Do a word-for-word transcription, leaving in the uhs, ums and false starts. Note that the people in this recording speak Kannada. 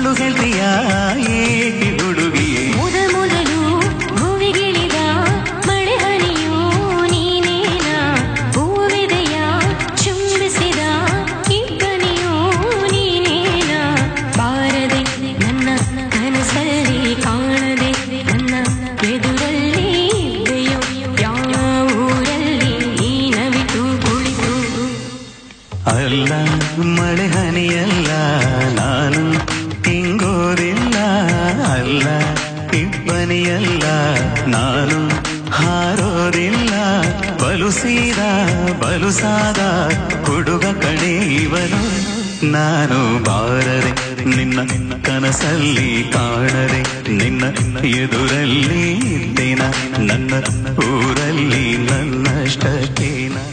ಸುಳ್ಳು ಹೇಳ್ತೀಯ ಏಕೆ ಹುಡುಗಿಯೇ ಮೊದ ಮೊದಲು ಭೂವಿಗಿಳಿದ ಮಳೆ ಹನಿಯೂ ನೀನೇನ ಹೂವಿದೆಯ ಚುಂಬಿಸಿದ ಇಬ್ಬನಿಯೂ ನೀನೇನ ಬಾರದೆ ನನ್ನ ಕನಸಲ್ಲಿ ಕಾಣದೆ ನನ್ನ ಎದುರಲ್ಲಿ ಇದ್ದೆಯೋ ಯಾವ ಊರಲ್ಲಿ ನೀನವಿತು ಕುಳಿತು ಅಲ್ಲ ಮಳೆ ಹನಿಯಲ್ಲ ನಾನು ಹಿಂಗೋದಿಲ್ಲ ಅಲ್ಲ ಇಬ್ಬನಿಯಲ್ಲ ನಾನು ಹಾರೋದಿಲ್ಲ ಬಲುಸೀದ ಬಲುಸಾದ ಹುಡುಗ ಕಣೆ ಇವನು ನಾನು ಬಾರದೆ ನಿನ್ನ ಕನಸಲ್ಲಿ ಕಾಣದೆ ನಿನ್ನ ಎದುರಲ್ಲಿ ಇದ್ದೇನ ನನ್ನ ಊರಲ್ಲಿ ನನ್ನಷ್ಟಕ್ಕೇನ